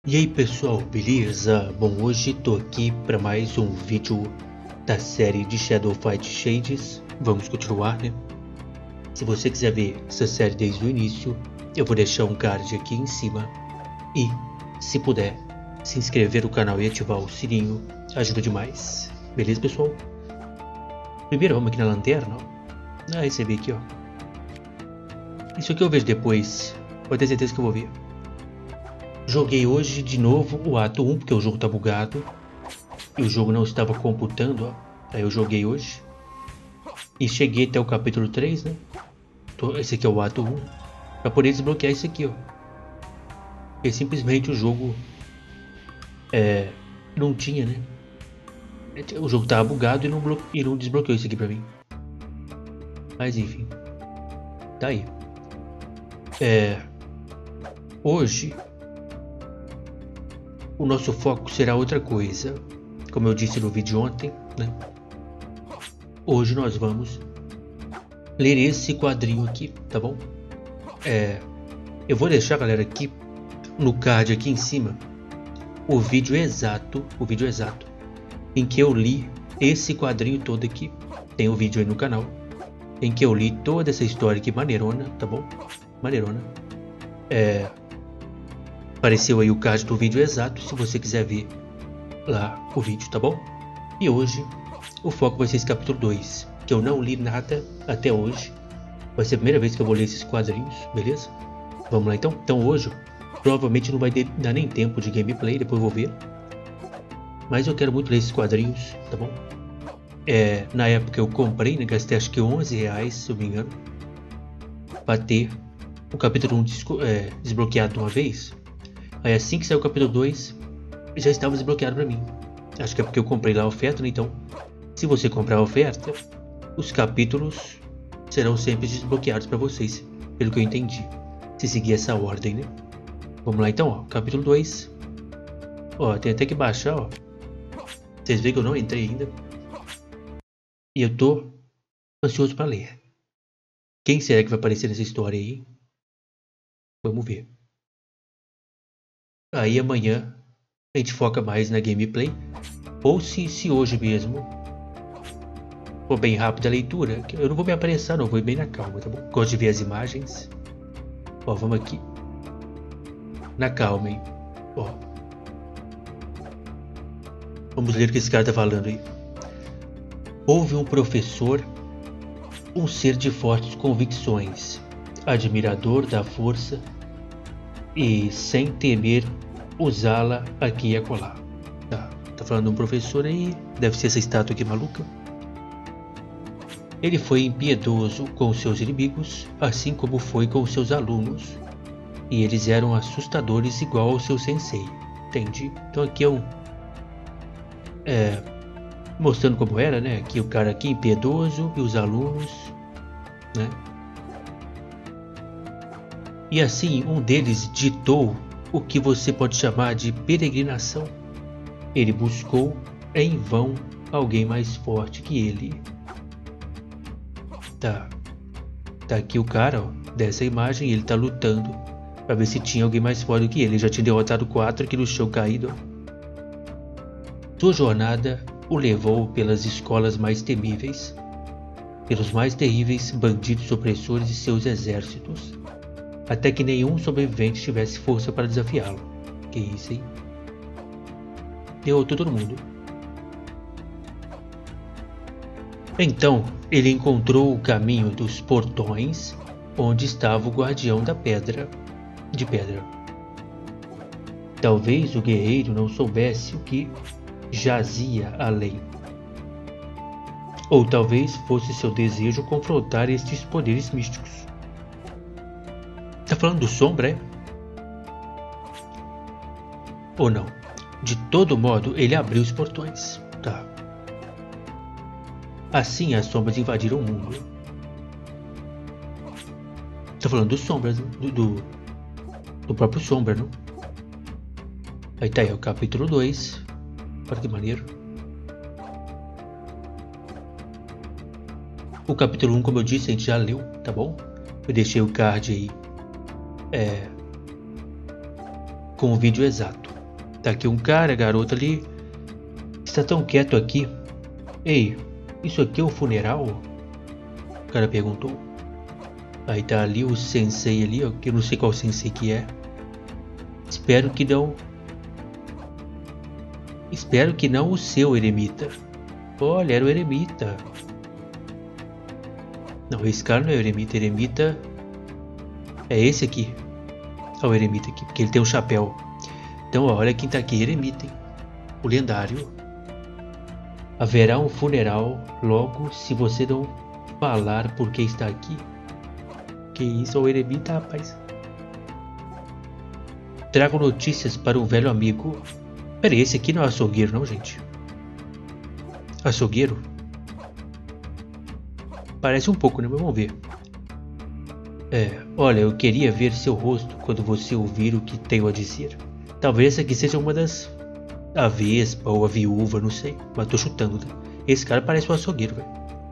E aí pessoal, beleza? Bom, hoje tô aqui para mais um vídeo da série de Shadow Fight Shades. Vamos continuar, né? Se você quiser ver essa série desde o início, eu vou deixar um card aqui em cima. E, se puder, se inscrever no canal e ativar o sininho, ajuda demais. Beleza, pessoal? Primeiro vamos aqui na lanterna, ó. Esse aqui, ó. Isso aqui eu vejo depois. Pode ter certeza que eu vou ver. Joguei hoje de novo o ato 1, porque o jogo tá bugado. E o jogo não estava computando, ó. Aí eu joguei hoje. E cheguei até o capítulo 3, né? Esse aqui é o ato 1. Pra poder desbloquear isso aqui, ó. Porque simplesmente o jogo... não tinha, né? O jogo tava bugado e não desbloqueou isso aqui pra mim. Mas enfim. Tá aí. Hoje... o nosso foco será outra coisa. Como eu disse no vídeo ontem, né? Hoje nós vamos ler esse quadrinho aqui, tá bom? Eu vou deixar, galera, aqui no card aqui em cima o vídeo exato em que eu li esse quadrinho todo aqui. Tem um vídeo aí no canal em que eu li toda essa história aqui, maneirona, tá bom? Maneirona. Apareceu aí o card do vídeo exato, se você quiser ver lá o vídeo, tá bom? E hoje o foco vai ser esse capítulo 2, que eu não li nada até hoje. Vai ser a primeira vez que eu vou ler esses quadrinhos, beleza? Vamos lá então? Então hoje provavelmente não vai dar nem tempo de gameplay, depois eu vou ver. Mas eu quero muito ler esses quadrinhos, tá bom? Na época eu comprei, né? Gastei acho que R$11, se eu não me engano, para ter o capítulo 1 desbloqueado de uma vez. Aí assim que saiu o capítulo 2, já estava desbloqueado para mim. Acho que é porque eu comprei lá a oferta, né? Então, se você comprar a oferta, os capítulos serão sempre desbloqueados para vocês, pelo que eu entendi. Se seguir essa ordem, né? Vamos lá então, ó. Capítulo 2. Ó, tem até que baixar, ó. Vocês veem que eu não entrei ainda. E eu tô ansioso para ler. Quem será que vai aparecer nessa história aí? Vamos ver. Aí amanhã a gente foca mais na gameplay. Ou se hoje mesmo for bem rápida a leitura, eu não vou me apressar, não, vou ir bem na calma, tá bom? Gosto de ver as imagens. Ó, vamos aqui na calma, hein? Ó, vamos ler o que esse cara tá falando aí. Houve um professor, um ser de fortes convicções, admirador da força e sem temer usá-la aqui e acolá. Tá falando de um professor aí, deve ser essa estátua aqui maluca. Ele foi impiedoso com seus inimigos, assim como foi com seus alunos, e eles eram assustadores igual ao seu sensei. Entendi. Então aqui mostrando como era, né? Aqui o cara aqui impiedoso e os alunos, né? E assim, um deles ditou o que você pode chamar de peregrinação. Ele buscou em vão alguém mais forte que ele. Tá aqui o cara, ó, dessa imagem, ele tá lutando para ver se tinha alguém mais forte que ele. Ele já tinha derrotado 4 aqui no chão caído. Sua jornada o levou pelas escolas mais temíveis, pelos mais terríveis bandidos opressores e seus exércitos, até que nenhum sobrevivente tivesse força para desafiá-lo. Que isso, hein? Derrotou todo mundo. Então ele encontrou o caminho dos portões, onde estava o guardião da pedra de pedra. Talvez o guerreiro não soubesse o que jazia além, ou talvez fosse seu desejo confrontar estes poderes místicos. Tá falando do Sombra, é? Ou não? De todo modo, ele abriu os portões. Tá. Assim, as sombras invadiram o mundo. Tá falando dos Sombras, do próprio Sombra, não? Aí tá aí, o capítulo 2. Olha que maneiro. O capítulo 1, como eu disse, a gente já leu, tá bom? Eu deixei o card aí com o vídeo exato. Tá aqui um cara, garota ali. Está tão quieto aqui. Ei, isso aqui é um funeral? O cara perguntou. Aí tá ali o sensei ali, ó, que eu não sei qual sensei que é. Espero que não o seu eremita. Olha, era o eremita. Não, esse cara não é o eremita. Eremita é esse aqui. Olha o eremita aqui, porque ele tem um chapéu. Então, ó, olha quem tá aqui, eremita, hein? O lendário. Haverá um funeral logo se você não falar por que está aqui. Que isso, o eremita, rapaz. Trago notícias para um velho amigo. Pera aí, esse aqui não é açougueiro não, gente? Açougueiro? Parece um pouco, né? Mas vamos ver. Olha, eu queria ver seu rosto quando você ouvir o que tenho a dizer. Talvez essa aqui seja uma das... A vespa ou a viúva, não sei. Mas tô chutando, né? Esse cara parece um açougueiro, velho.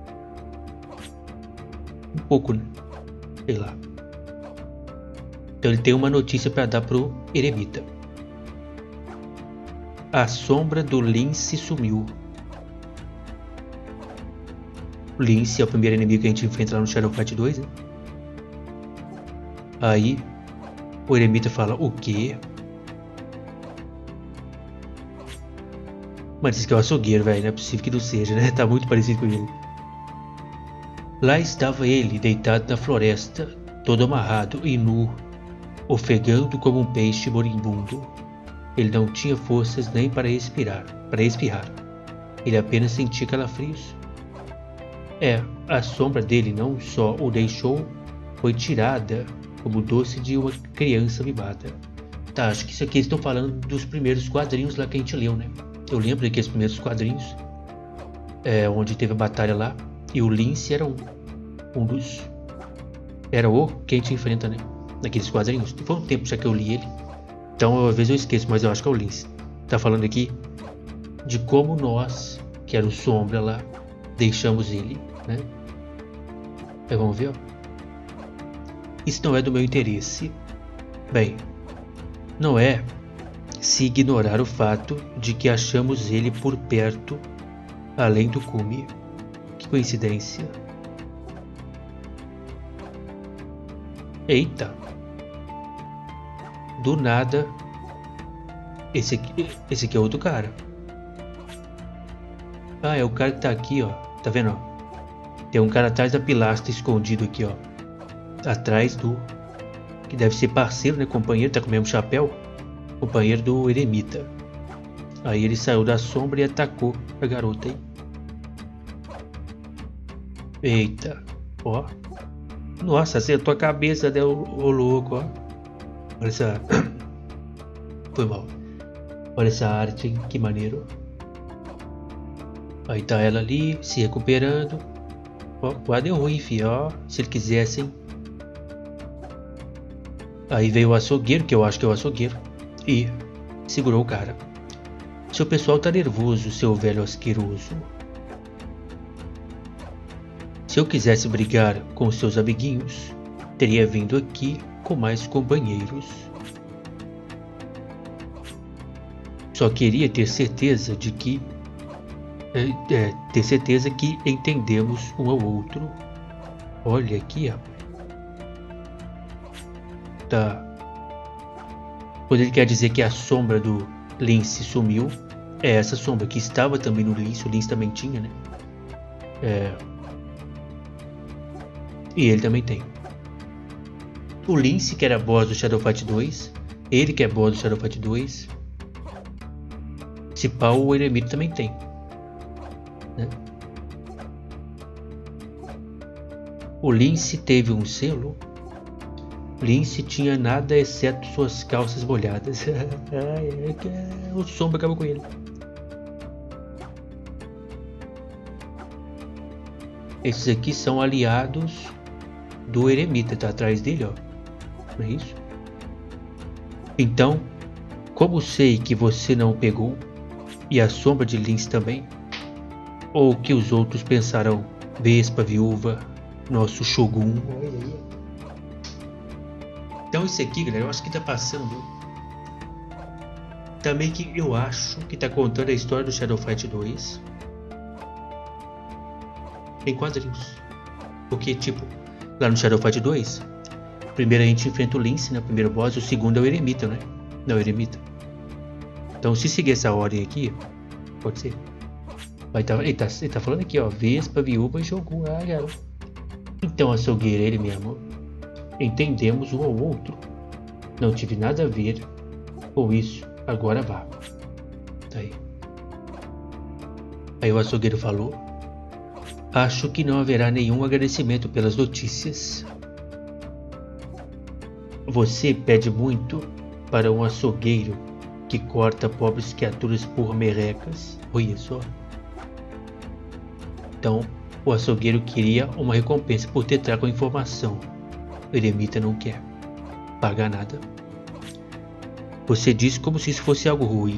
Um pouco, né? Sei lá. Então ele tem uma notícia para dar pro eremita. A sombra do Lince sumiu. O Lince é o primeiro inimigo que a gente enfrenta lá no Shadow Fight 2, né? Aí o eremita fala, o quê? Mas diz que é o açougueiro, velho. Não é possível que não seja, né? Tá muito parecido com ele. Lá estava ele, deitado na floresta, todo amarrado e nu, ofegando como um peixe moribundo. Ele não tinha forças nem para espirrar. Ele apenas sentia calafrios. A sombra dele não só o deixou, foi tirada como o doce de uma criança mimada. Tá, acho que isso aqui estão falando dos primeiros quadrinhos lá que a gente leu, né? Eu lembro daqueles primeiros quadrinhos, onde teve a batalha lá, e o Lince era um dos... Era o que a gente enfrenta, né? Naqueles quadrinhos. Foi um tempo já que eu li ele, então às vezes eu esqueço, mas eu acho que é o Lince. Tá falando aqui de como nós, que era o Sombra lá, deixamos ele, né? Aí vamos ver, ó. Isso não é do meu interesse. Bem, não é se ignorar o fato de que achamos ele por perto, além do cume. Que coincidência. Eita. Do nada, esse aqui é outro cara. Ah, é o cara que tá aqui, ó. Tá vendo, ó? Tem um cara atrás da pilastra escondido aqui, ó. Atrás do... Que deve ser parceiro, né? Companheiro, tá com o mesmo chapéu. Companheiro do eremita. Aí ele saiu da sombra e atacou a garota aí. Eita. Ó. Nossa, acertou a cabeça dela, ô louco, ó. Olha essa... Foi mal. Olha essa arte, hein? Que maneiro. Aí tá ela ali, se recuperando. Ó, quase deu ruim, fi, ó. Se ele quisesse, hein? Aí veio o açougueiro, que eu acho que é o açougueiro, e segurou o cara. Seu pessoal tá nervoso, seu velho asqueroso. Se eu quisesse brigar com seus amiguinhos, teria vindo aqui com mais companheiros. Só queria ter certeza de que... ter certeza que entendemos um ao outro. Olha aqui, rapaz. Tá. Quando ele quer dizer que a sombra do Lince sumiu, é essa sombra que estava também no Lince. O Lince também tinha, né? E ele também tem. O Lince, que era boss do Shadow Fight 2. Ele que é boss do Shadow Fight 2. Se pá, o eremita também tem, né? O Lince teve um selo. Lince tinha nada exceto suas calças molhadas. O Sombra acabou com ele. Esses aqui são aliados do eremita, tá atrás dele, ó. Não é isso? Então, como sei que você não pegou, e a sombra de Lince também, ou que os outros pensarão, Vespa, Viúva, nosso Shogun. Então esse aqui, galera, eu acho que tá Também que eu acho que tá contando a história do Shadow Fight 2 em quadrinhos. Porque, tipo, lá no Shadow Fight 2, primeiro a gente enfrenta o Lince, né? O primeiro boss, o segundo é o Eremita, né? Não, o Eremita. Então, se seguir essa ordem aqui, pode ser. Ele tá falando aqui, ó. Vespa, Viúva e Shogun. Ah, garoto. Então, açougueiro, ele mesmo. Entendemos um ao outro. Não tive nada a ver com isso. Agora vá. Aí o açougueiro falou: acho que não haverá nenhum agradecimento pelas notícias. Você pede muito para um açougueiro que corta pobres criaturas por merrecas. Olha só. Então, o açougueiro queria uma recompensa por ter trago a informação. O eremita não quer pagar nada. Você diz como se isso fosse algo ruim.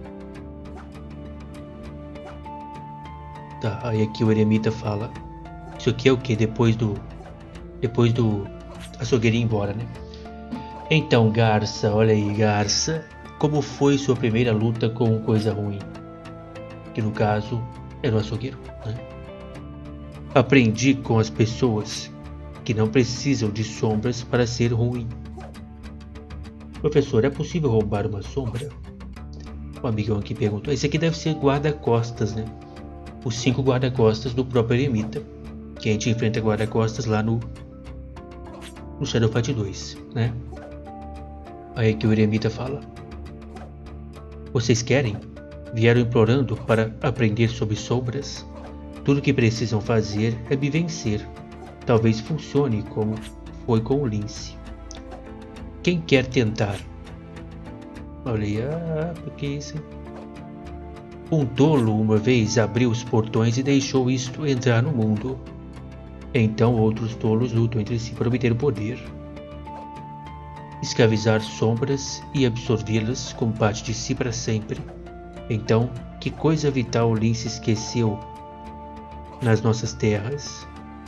Tá, aí aqui o eremita fala: isso aqui é o que? Depois do açougueiro ir embora, né? Então, Garça, olha aí, Garça, como foi sua primeira luta com coisa ruim? Que no caso era o açougueiro, né? Aprendi com as pessoas que não precisam de sombras para ser ruim. Professor, é possível roubar uma sombra? O amigão aqui perguntou. Esse aqui deve ser guarda-costas, né? Os 5 guarda-costas do próprio eremita, que a gente enfrenta guarda-costas lá no Shadow Fight 2, né? Aí que o eremita fala: vocês querem? Vieram implorando para aprender sobre sombras? Tudo que precisam fazer é me vencer. Talvez funcione como foi com o Lince. Quem quer tentar? Olha aí, porque isso? Um tolo uma vez abriu os portões e deixou isto entrar no mundo. Então outros tolos lutam entre si para obter o poder. Escravizar sombras e absorvê-las como parte de si para sempre. Então, que coisa vital o Lince esqueceu nas nossas terras?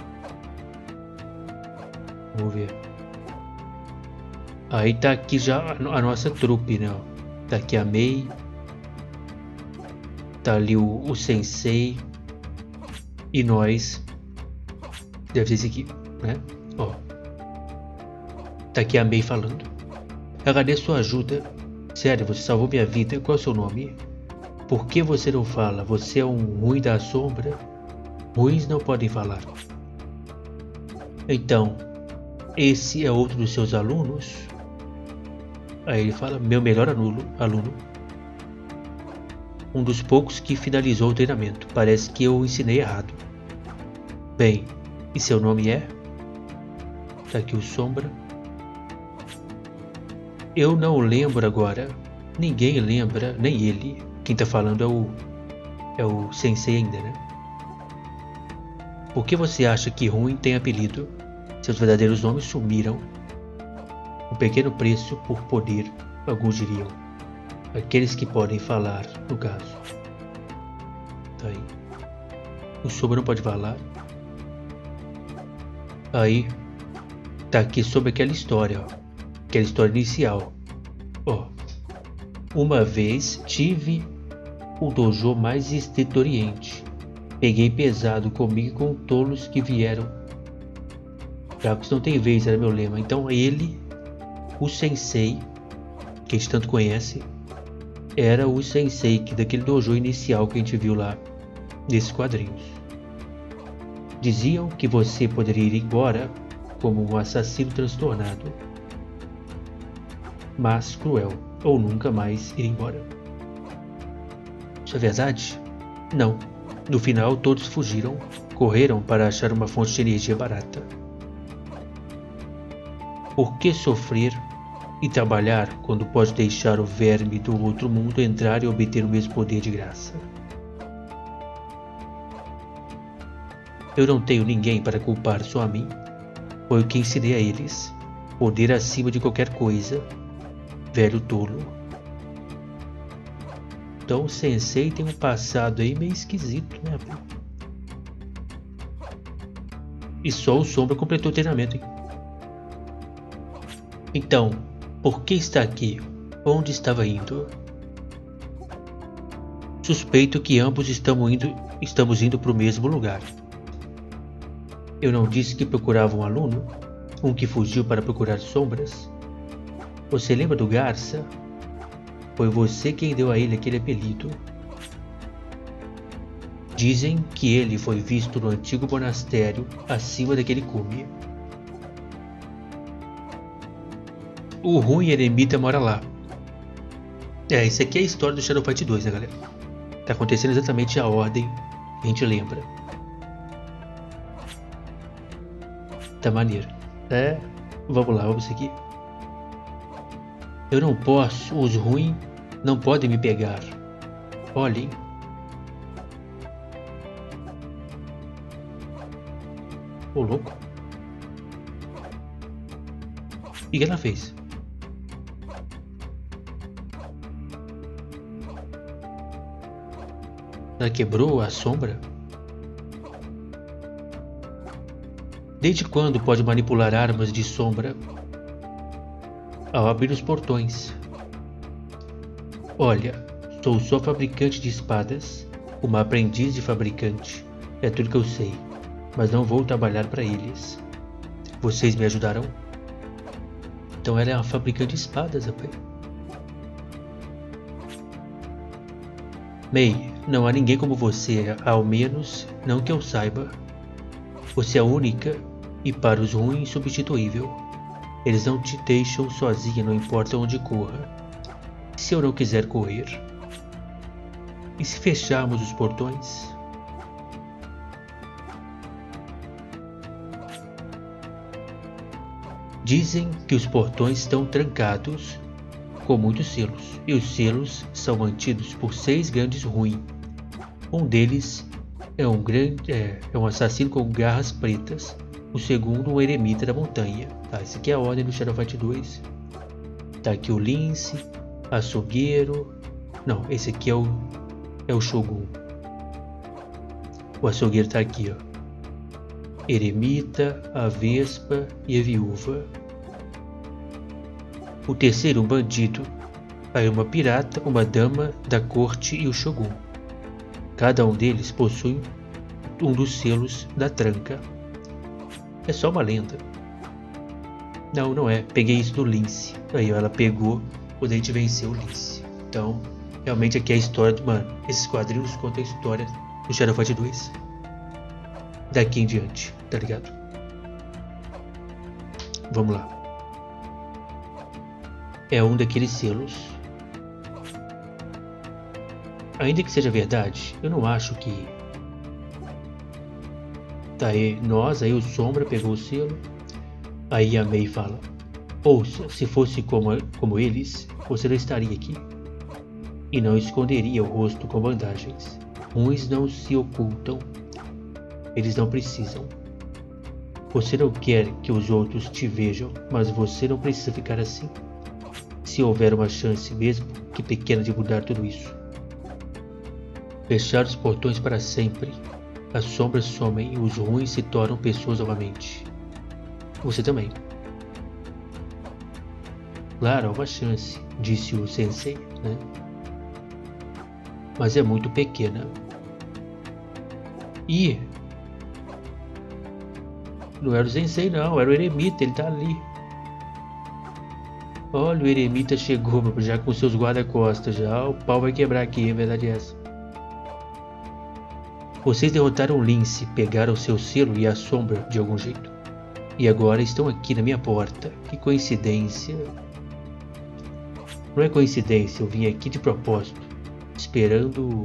Vamos ver. Aí tá aqui já a nossa trupe, né? Tá aqui a Mei. Tá ali o Sensei. E nós. Deve ser esse aqui, né? Ó. Tá aqui a Mei falando. Agradeço sua ajuda. Sério, você salvou minha vida. Qual é o seu nome? Por que você não fala? Você é um ruim da sombra? Ruins não podem falar. Então, esse é outro dos seus alunos? Aí ele fala: meu melhor aluno. Um dos poucos que finalizou o treinamento. Parece que eu ensinei errado. Bem, e seu nome é? Tá aqui o Sombra. Eu não lembro agora. Ninguém lembra, nem ele. Quem tá falando é o Sensei ainda, né? Por que você acha que ruim tem apelido? Seus verdadeiros nomes sumiram. Um pequeno preço por poder, alguns diriam. Aqueles que podem falar, no caso. Tá aí. O Sombra não pode falar. Aí, tá aqui sobre aquela história, ó. Aquela história inicial. Ó. Uma vez tive o dojo mais estrito do Oriente. Peguei pesado comigo com tolos que vieram. Fracos não tem vez, era meu lema. Então ele, o Sensei, que a gente tanto conhece, era o Sensei daquele dojo inicial que a gente viu lá nesses quadrinhos. Diziam que você poderia ir embora como um assassino transtornado, mas cruel, ou nunca mais ir embora. Isso é verdade? Não. No final todos fugiram, correram para achar uma fonte de energia barata. Por que sofrer e trabalhar quando pode deixar o verme do outro mundo entrar e obter o mesmo poder de graça? Eu não tenho ninguém para culpar, só a mim. Foi o que ensinei a eles. Poder acima de qualquer coisa. Velho tolo. Então o Sensei tem um passado aí meio esquisito, né? E só o Sombra completou o treinamento, hein? Então, por que está aqui? Onde estava indo? Suspeito que ambos estamos indo para o mesmo lugar. Eu não disse que procurava um aluno? Um que fugiu para procurar sombras? Você lembra do Garça? Foi você quem deu a ele aquele apelido. Dizem que ele foi visto no antigo monastério acima daquele cume. O ruim eremita mora lá. Isso aqui é a história do Shadow Fight 2, né, galera? Tá acontecendo exatamente a ordem que a gente lembra. Tá maneiro. Vamos lá, vamos seguir. Eu não posso, os ruins não podem me pegar. Olhem. Ô, louco. O que ela fez? Ela quebrou a sombra? Desde quando pode manipular armas de sombra? Ao abrir os portões. Olha, sou só fabricante de espadas, uma aprendiz de fabricante. É tudo que eu sei, mas não vou trabalhar para eles. Vocês me ajudarão? Então ela é uma fabricante de espadas, rapaz. May, não há ninguém como você, ao menos não que eu saiba. Você é única e para os ruins insubstituível. Eles não te deixam sozinha, não importa onde corra. Se eu não quiser correr? E se fecharmos os portões? Dizem que os portões estão trancados com muitos selos, e os selos são mantidos por 6 grandes ruins. Um deles é um assassino com garras pretas, o segundo um eremita da montanha. Essa aqui é a ordem do Shadow Fight 2. Tá aqui o lince, açougueiro. Não, esse aqui é o Shogun. O açougueiro tá aqui, ó. Eremita, a vespa e a viúva. O terceiro, um bandido. Aí uma pirata, uma dama da corte e o Shogun. Cada um deles possui um dos selos da tranca. É só uma lenda. Não, não é. Peguei isso do lince. Aí ela pegou quando a gente venceu o lince. Então, realmente aqui é a história do... Mano, esses quadrinhos contam a história do Shadow Fight 2. Daqui em diante, tá ligado? Vamos lá. É um daqueles selos. Ainda que seja verdade, eu não acho que... Tá aí, aí o Sombra pegou o selo. Aí a May fala: ouça, se fosse como eles, você não estaria aqui. E não esconderia o rosto com bandagens. Uns não se ocultam. Eles não precisam. Você não quer que os outros te vejam, mas você não precisa ficar assim. Se houver uma chance, mesmo que pequena, de mudar tudo isso. Fechar os portões para sempre. As sombras somem e os ruins se tornam pessoas novamente. Você também. Claro, há uma chance, disse o sensei, né? Mas é muito pequena. E não era o sensei não, era o eremita, ele tá ali. Olha, o eremita chegou já com seus guarda-costas já. O pau vai quebrar aqui, a verdade é essa. Vocês derrotaram o lince, pegaram seu selo e a sombra de algum jeito. E agora estão aqui na minha porta. Que coincidência. Não é coincidência, eu vim aqui de propósito. Esperando...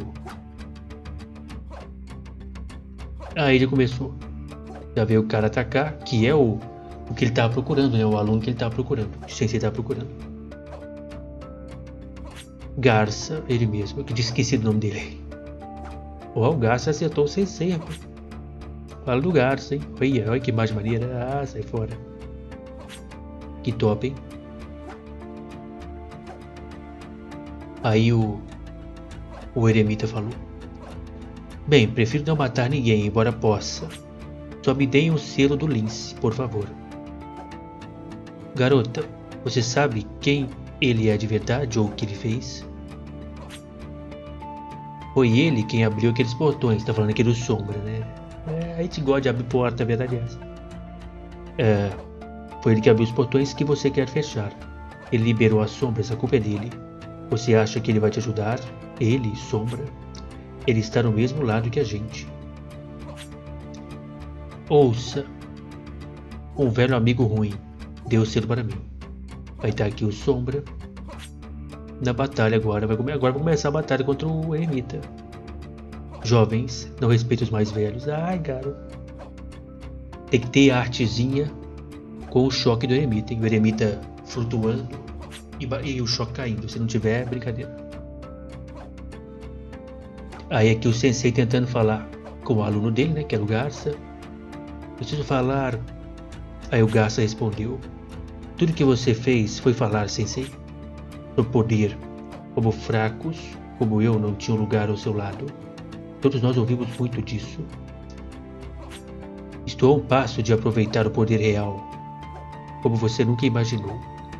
Aí ele começou. Já veio o cara atacar, que é o que ele estava procurando, né? O aluno que ele estava procurando. O sensei estava procurando. Garça, ele mesmo. Eu tinha esquecido o nome dele. O Garça acertou o sensei, rapaz. Fala do Garça, hein? Olha que imagem maneira. Ah, sai fora. Que top, hein? Aí o eremita falou: bem, prefiro não matar ninguém, embora possa. Só me deem o selo do lince, por favor. Garota, você sabe quem ele é de verdade ou o que ele fez? Foi ele quem abriu aqueles portões. Tá falando aqui do Sombra, né? A gente gosta de abrir porta, a verdade é essa. Foi ele que abriu os portões que você quer fechar. Ele liberou as sombras, a culpa é dele. Você acha que ele vai te ajudar? Ele, Sombra. Ele está no mesmo lado que a gente. Ouça. Um velho amigo ruim deu o selo para mim. Vai estar aqui o Sombra. Na batalha agora. Agora vai começar a batalha contra o Eremita. Jovens, não respeitem os mais velhos. Ai, garoto. Tem que ter a artezinha com o choque do Eremita. O Eremita flutuando e o choque caindo. Se não tiver, é brincadeira. Aí aqui o sensei tentando falar com o aluno dele, né, que era o Garça. Preciso falar. Aí o Garça respondeu. Tudo que você fez foi falar, sensei. No poder, como fracos, como eu, não tinham lugar ao seu lado. Todos nós ouvimos muito disso. Estou a um passo de aproveitar o poder real, como você nunca imaginou.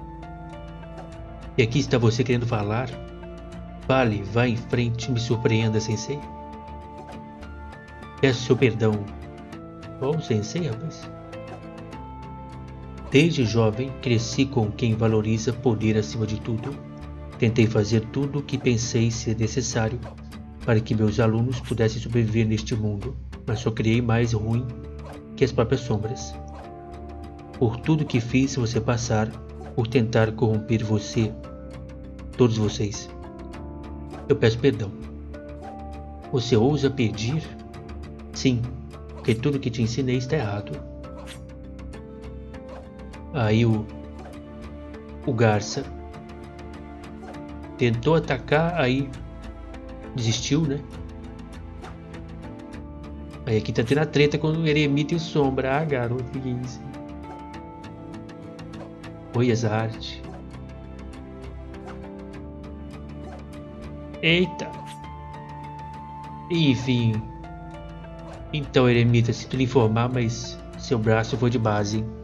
E aqui está você querendo falar? Fale, vá em frente, me surpreenda, sensei. Peço seu perdão. Oh, sensei, rapaz. Desde jovem, cresci com quem valoriza poder acima de tudo. Tentei fazer tudo o que pensei ser necessário para que meus alunos pudessem sobreviver neste mundo, mas só criei mais ruim que as próprias sombras. Por tudo que fiz você passar, por tentar corromper você, todos vocês. Eu peço perdão. Você ousa pedir? Sim, porque tudo que te ensinei está errado. Aí o Garça tentou atacar, aí desistiu, né? Aí aqui tá tendo a treta com o Eremita e o Sombra. Ah, garoto, que isso? Oi, essa arte. Eita. Enfim. Então, Eremita, sinto lhe informar, mas seu braço foi de base, hein?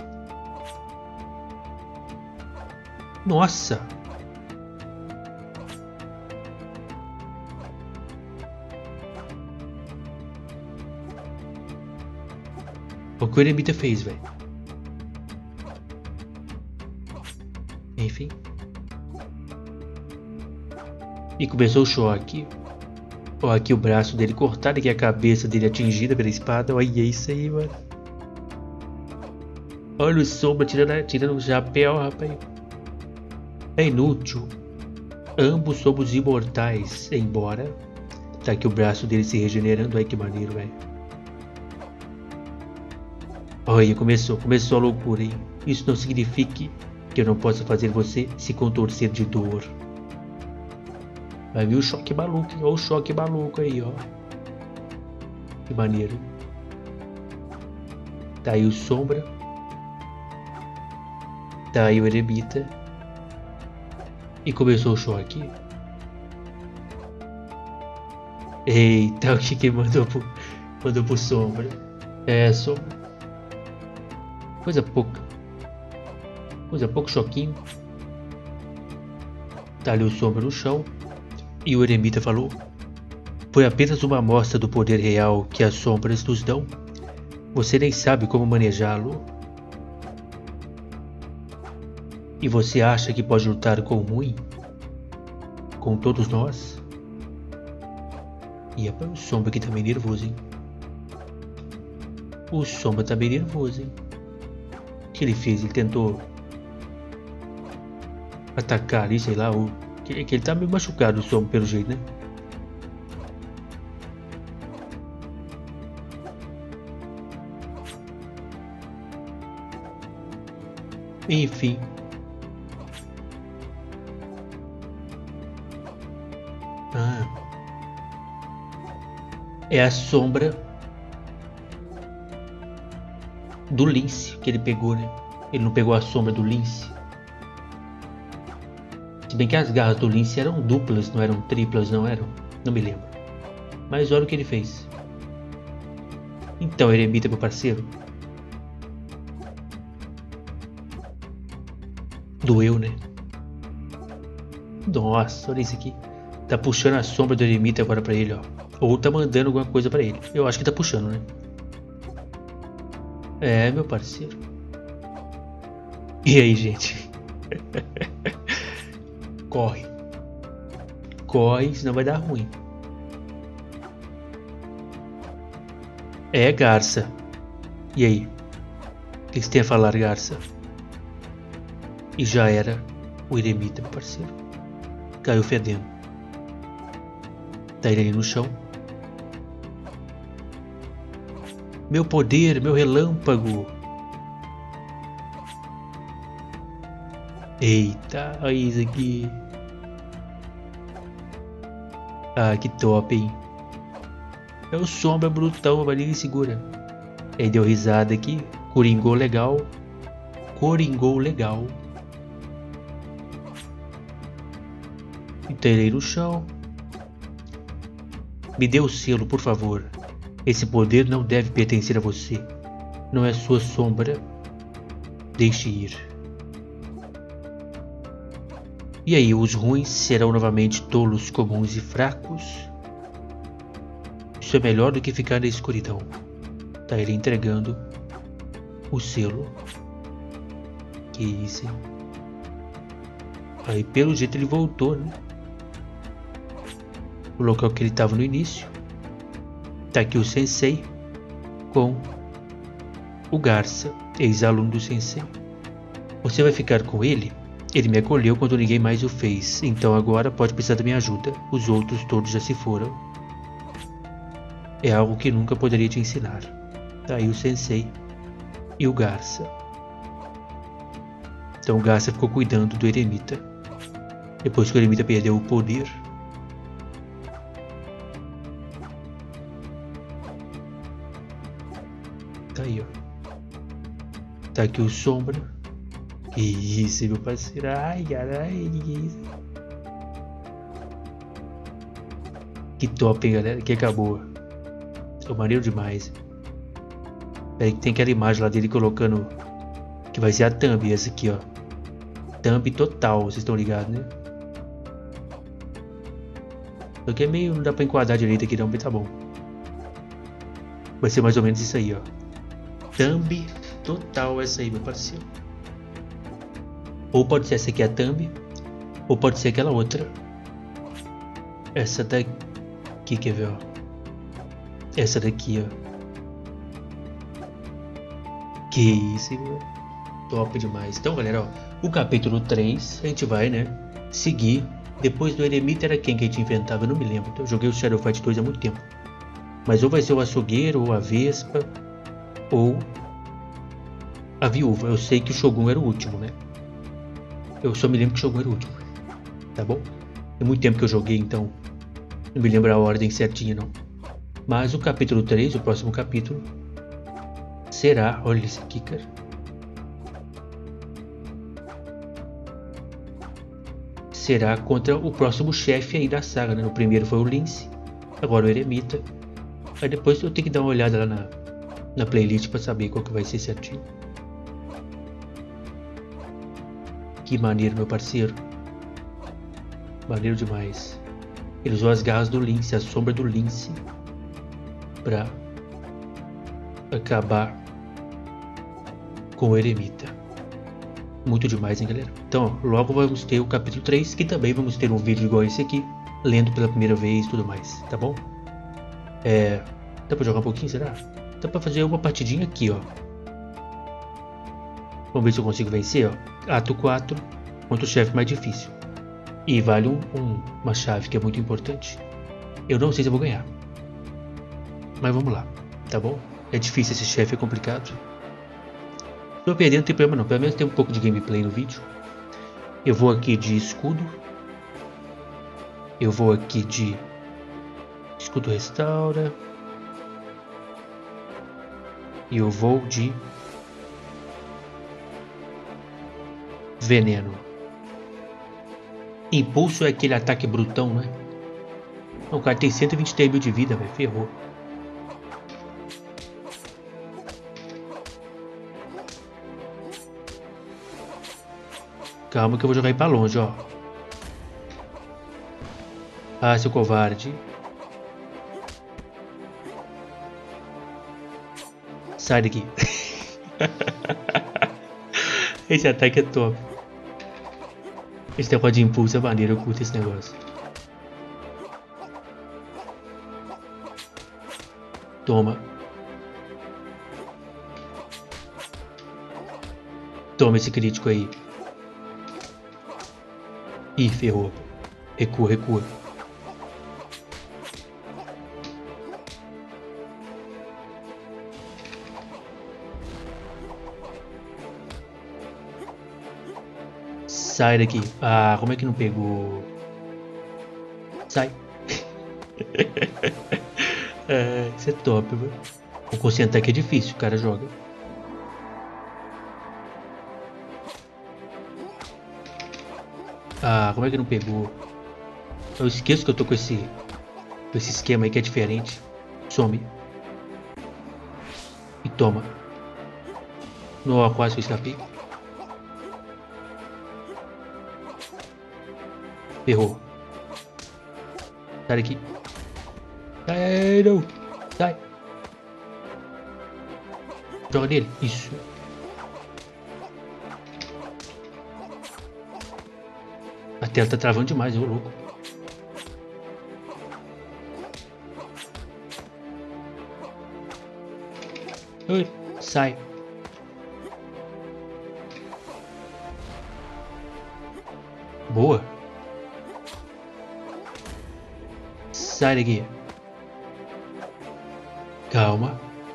Nossa! O que o Eremita fez, velho? Enfim. E começou o choque. Ó, aqui o braço dele cortado, aqui a cabeça dele atingida pela espada. Olha isso aí, mano. Olha o Sombra tirando o chapéu, rapaz. É inútil. Ambos somos imortais, embora. Tá aqui o braço dele se regenerando. Ai, que maneiro, velho. Olha, começou a loucura, hein? Isso não significa que eu não possa fazer você se contorcer de dor. Vai vir o choque maluco, olha o choque maluco aí, ó. Que maneiro. Tá aí o Sombra. Tá aí o Eremita. E começou o choque. Eita, o que mandou pro Sombra? É, Sombra. Coisa pouca, choquinho. Tá ali o Sombra no chão. E o Eremita falou: foi apenas uma amostra do poder real que as sombras nos dão. Você nem sabe como manejá-lo. E você acha que pode lutar com o ruim? Com todos nós? E é o Sombra aqui tá meio nervoso, hein? O Sombra tá meio nervoso, hein? O que ele fez? Ele tentou atacar ali, sei lá, que ele tá meio machucado, o Sombra, pelo jeito, né? Enfim. É a sombra do lince que ele pegou, né? Ele não pegou a sombra do lince. Se bem que as garras do lince eram duplas, não eram triplas, não eram? Não me lembro. Mas olha o que ele fez. Então, Eremita, meu parceiro. Doeu, né? Nossa, olha isso aqui. Tá puxando a sombra do eremita agora pra ele, ó. Ou tá mandando alguma coisa pra ele. Eu acho que tá puxando, né? É, meu parceiro. E aí, gente? Corre. Corre, senão vai dar ruim. É, Garça. E aí? O que você tem a falar, Garça? E já era o eremita, meu parceiro. Caiu fedendo. Tá ele ali no chão. Meu poder, meu relâmpago. Eita, olha isso aqui. Ah, que top, hein? É o Sombra brutão, mas ninguém segura. Aí deu risada aqui. Coringou legal. Coringou legal. Enterrei no chão. Me dê o selo, por favor. Esse poder não deve pertencer a você. Não é sua sombra. Deixe ir. E aí, os ruins serão novamente tolos, comuns e fracos? Isso é melhor do que ficar na escuridão. Tá ele entregando o selo. Que isso, hein? Aí, pelo jeito, ele voltou, né? O local que ele estava no início. Tá aqui o Sensei com o Garça, ex-aluno do Sensei. Você vai ficar com ele? Ele me acolheu quando ninguém mais o fez, então agora pode precisar da minha ajuda. Os outros todos já se foram. É algo que nunca poderia te ensinar. Tá aí o Sensei e o Garça. Então o Garça ficou cuidando do eremita. Depois que o eremita perdeu o poder, tá aí, ó. Tá aqui o Sombra. Que isso, meu parceiro. Ai, caralho, que isso. Que top, hein, galera. Que acabou. Tô maneiro demais. Peraí que tem aquela imagem lá dele colocando. Que vai ser a thumb, essa aqui, ó. Thumb total, vocês estão ligados, né? Só que é meio. Não dá pra enquadrar direito aqui não, mas tá bom. Vai ser mais ou menos isso aí, ó. Thumb total essa aí, meu parceiro. Ou pode ser essa aqui a thumb, ou pode ser aquela outra. Essa daqui, quer ver, ó. Essa daqui, ó. Que isso, meu. Top demais. Então, galera, ó. O capítulo 3, a gente vai, né, seguir. Depois do eremita era quem que a gente inventava? Eu não me lembro. Eu joguei o Shadow Fight 2 há muito tempo. Mas ou vai ser o açougueiro, ou a vespa, ou a viúva. Eu sei que o Shogun era o último, né? Eu só me lembro que o Shogun era o último. Tá bom? Tem muito tempo que eu joguei, então não me lembro a ordem certinha, não. Mas o capítulo 3, o próximo capítulo, será... Olha isso aqui, cara. Será contra o próximo chefe aí da saga, né? No primeiro foi o Lince, agora o eremita. Aí depois eu tenho que dar uma olhada lá na playlist pra saber qual que vai ser certinho. Que maneiro, meu parceiro. Maneiro demais. Ele usou as garras do Lince, a sombra do Lince, pra acabar com o eremita. Muito demais, hein, galera? Então, ó, logo vamos ter o capítulo 3, que também vamos ter um vídeo igual esse aqui, lendo pela primeira vez e tudo mais, tá bom? Dá pra jogar um pouquinho, será? Dá pra fazer uma partidinha aqui, ó. Vamos ver se eu consigo vencer, ó. Ato 4, contra o chefe mais difícil. E vale uma chave que é muito importante. Eu não sei se eu vou ganhar. Mas vamos lá, tá bom? É difícil esse chefe, é complicado. Se eu perder não tem problema não, pelo menos tem um pouco de gameplay no vídeo. Eu vou aqui de escudo. Eu vou aqui de escudo restaura. E eu vou de veneno. Impulso é aquele ataque brutão, né? Não, o cara tem 123 mil de vida, velho. Ferrou. Calma que eu vou jogar aí pra longe, ó. Ah, seu covarde. Sai daqui. Esse ataque é top. Esse negócio de impulso é maneiro, eu curto esse negócio. Toma. Toma esse crítico aí. Ih, ferrou. Recua, recua. Sai daqui. Ah, como é que não pegou? Sai. Isso é top, velho. O consciente aqui é difícil, o cara joga. Ah, como é que não pegou? Eu esqueço que eu tô com esse esquema aí que é diferente. Some. E toma. Nossa, quase que eu escapei. Ferrou. Sai daqui. Sai, não. Sai. Joga nele. Isso. A tela tá travando demais, ô louco. Oi. Sai. Boa. Sai daqui. Calma.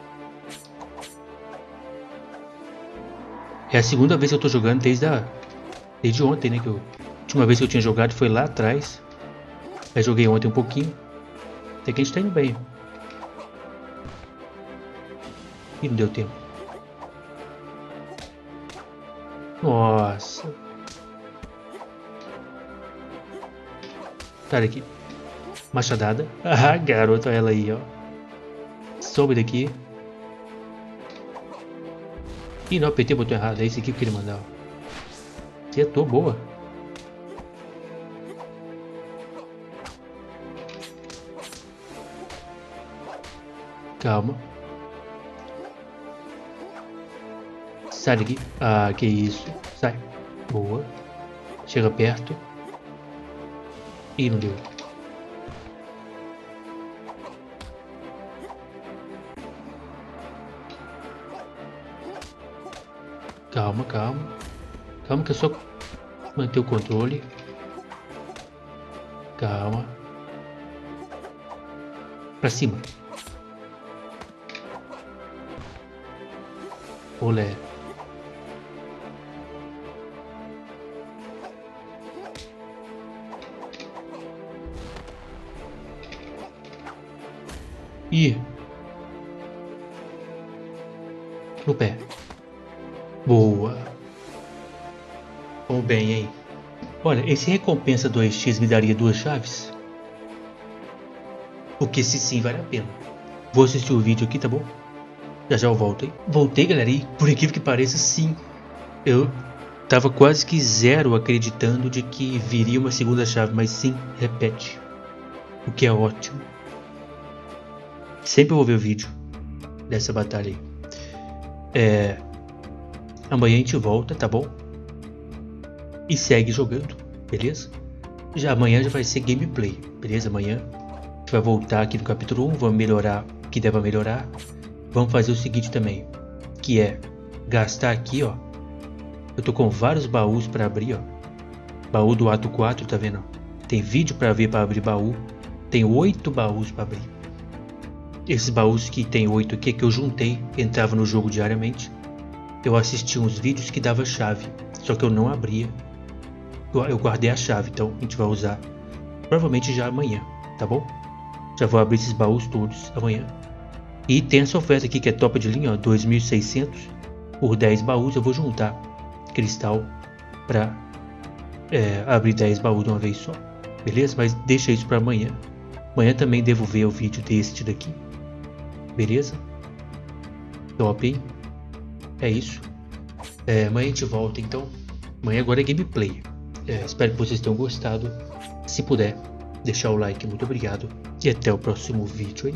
É a segunda vez que eu tô jogando desde ontem, né? A última vez que eu tinha jogado foi lá atrás. Aí joguei ontem um pouquinho. Até que a gente tá indo bem. E não deu tempo. Nossa. Sai daqui. Machadada. Ah, garota, ela aí, ó. Sobe daqui. Ih, não, apertei o botão errado. É esse aqui que ele mandava. Acertou, boa. Calma. Sai daqui. Ah, que isso. Sai. Boa. Chega perto. Ih, não deu. Calma, calma. Calma que é só manter o controle. Calma. Pra cima. Olé. Ih. No pé. Boa. Bom bem, hein? Olha, esse recompensa 2x me daria 2 chaves? Porque se sim, vale a pena. Vou assistir o vídeo aqui, tá bom? Já já eu volto, hein? Voltei, galera, e por incrível que pareça, sim. Eu tava quase que zero acreditando de que viria uma segunda chave, mas sim, repete. O que é ótimo. Sempre vou ver o vídeo dessa batalha aí. Amanhã a gente volta, tá bom? E segue jogando, beleza? Amanhã já vai ser gameplay, beleza? Amanhã a gente vai voltar aqui no capítulo 1, vamos melhorar o que deve melhorar. Vamos fazer o seguinte também, que é gastar aqui, ó. Eu tô com vários baús para abrir, ó. Baú do ato 4, tá vendo? Tem vídeo para ver para abrir baú. Tem 8 baús para abrir. Esses baús que tem 8 aqui é que eu juntei, entrava no jogo diariamente. Eu assisti uns vídeos que dava chave, só que eu não abria. Eu guardei a chave, então a gente vai usar provavelmente já amanhã, tá bom? Já vou abrir esses baús todos amanhã. E tem essa oferta aqui que é top de linha, ó, 2.600 por 10 baús. Eu vou juntar cristal para abrir 10 baús de uma vez só, beleza? Mas deixa isso para amanhã. Amanhã também devo ver o vídeo deste daqui, beleza? Top, hein? É isso. Amanhã a gente volta, então. Amanhã agora é gameplay. Espero que vocês tenham gostado. Se puder, deixar o like, muito obrigado. E até o próximo vídeo.